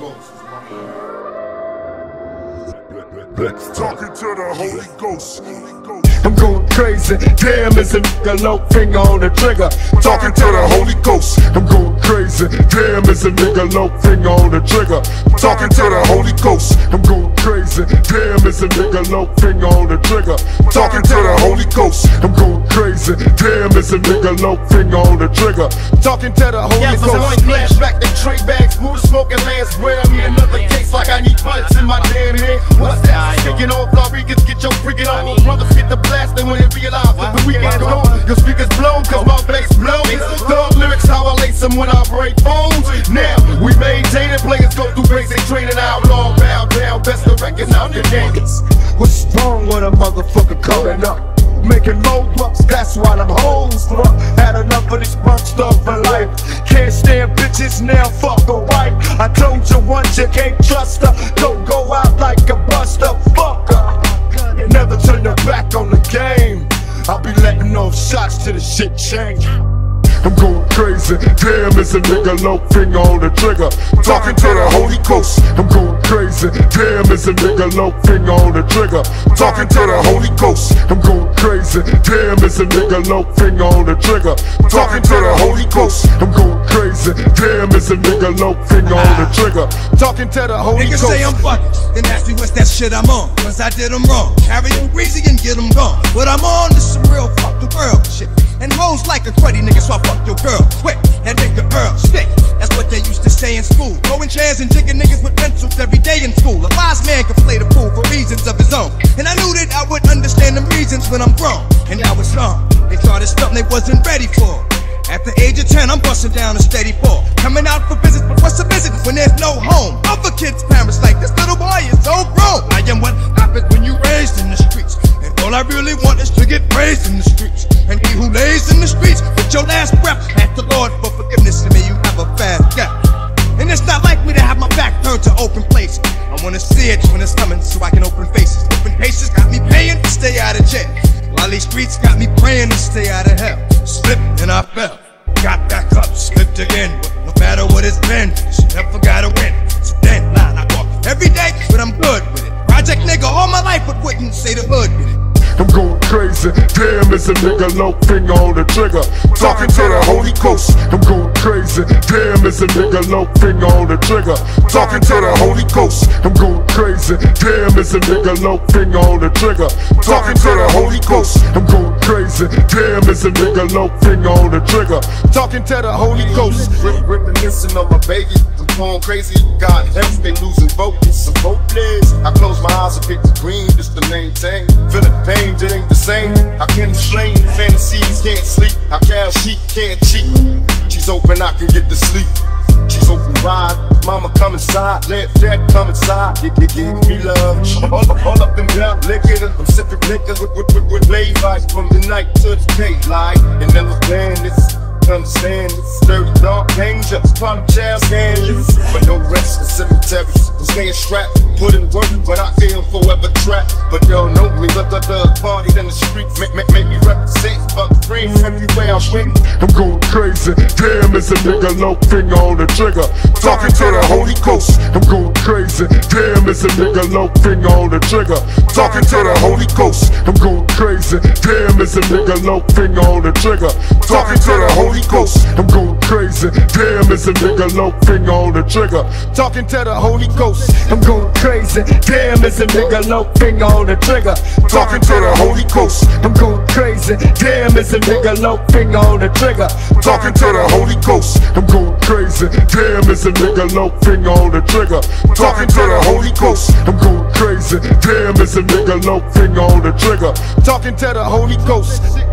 Ghost. Talking to the Holy Ghost. I'm going crazy. Damn, is a nigga low finger on the trigger. Talking to the Holy Ghost. I'm going crazy. Damn, is a nigga low finger on the trigger. Talking to the Holy Ghost. I'm going crazy. Damn, is a nigga low finger on the trigger. Talking to the Holy Ghost. I'm going crazy. Damn, is a nigga low finger on the trigger. Talking to the Holy Ghost. Flashback, they tray bags, mood smoking lands. Wear me another case like I need bullets in my damn head. What's that? Kicking off Rodriguez, get your freaking on. Brothers get the blasting when they realize that the weekend on. Your speakers blow, cause my bass blows. Thug lyrics, how I lace them when I break phones. Now, we maintain it, players go through basic training. Outlaw, bow down, best to reckon out the names. What's wrong with a motherfucker coming up? Making low bucks, that's why them hoes fuck. Had enough of this punk stuff for life. Can't stand bitches now, fuck a wife. I told you once you can't trust her. Don't go out like a buster, fuck her. Never turn your back on the game. I'll be letting off shots till the shit change. I'm going crazy. Damn, is a nigga low finger on the trigger. Talking to the Holy Ghost. I'm going crazy. Damn, is a nigga low finger on the trigger. Talking to the Holy Ghost. I'm going crazy. Damn, is a nigga low finger on the trigger. Talking to the Holy Ghost. I'm going crazy. Damn, is a nigga low finger on the trigger. Talking to the Holy Ghost. Niggas say I'm fucking, then ask me what's that shit I'm on. Cause I did them wrong. Carry them greasy and get them gone. But I'm on this some real fuck the world shit. And hoes like a cruddy nigga, so I fuck your girl quick and make the earl stick. That's what they used to say in school. Throwing chairs and jigging niggas with pencils every day in school. A wise man could play the fool for reasons of his own. And I knew that I would understand them reasons when I'm grown. And now it's wrong. They started something they wasn't ready for. At the age of 10, I'm busting down a steady 4. Coming out for business, but what's a visit when there's no home? Other kids' parents like, this little boy is so grown. I am what happens when you raised in the streets. And all I really want is to get praised in the streets. And he who lays in the streets with your last breath, ask the Lord for forgiveness to me, you have a fast gap. And it's not like me to have my back turned to open places. I wanna see it when it's coming so I can open faces. Open faces got me paying to stay out of jail, while these streets got me praying to stay out of hell. Slipped and I fell, got back up, slipped again. But no matter what it's been, you never gotta win. So then, I walk every day, but I'm good with it. Project nigga all my life, but wouldn't say the hood with it. I'm going crazy. Damn, is a nigga low finger on the trigger. Talking to the Holy Ghost. I'm going crazy. Damn, is a nigga low finger on the trigger. Talking to the Holy Ghost. I'm going crazy. Damn, is a nigga low finger on the trigger. Talking to the Holy Ghost. I'm going crazy. Damn, is a nigga low finger on the trigger. Talking to the Holy Ghost. Reminiscing on my baby. I'm going crazy. God, everything losing focus. I'm hopeless. I close my eyes and pick the green just to maintain. Feeling pain. It ain't the same. I can't explain. Fantasies can't sleep. I can't cheat, can't cheat. She's open, I can get to sleep. She's open wide. Mama come inside. Let dad come inside. You give me love. All up and down, licking. I'm sipping liquor with lay lights from the night to the daylight. And then the bandits understand it's dirty, dark, dangerous. Climb child scandals, but no rest in cemeteries. I'm staying strapped, put in work, but I feel forever trapped. But y'all know me, but the party in the streets make me represent. Fuck dreams everywhere I win. I'm going crazy. Damn, is a nigga low finger on the trigger. Talking to the Holy Ghost. I'm going crazy. Damn, is a nigga low finger on the trigger. Talking to the Holy Ghost. I'm going crazy. Damn, is a nigga low finger on the trigger. Talking to the Holy Ghost. I'm going crazy. Damn, is a nigga low finger on the trigger. Talking to the Holy Ghost. I'm going crazy. Damn, is a nigga low finger on the trigger. Talking to the Holy Ghost. I'm going crazy. Damn, is a nigga low finger on the trigger. Talking to the Holy Ghost. I'm going crazy. Damn, is a nigga low finger on the trigger. Talking to the Holy Ghost. I'm going crazy. Damn, is a nigga low finger on the trigger. Talking to the Holy Ghost.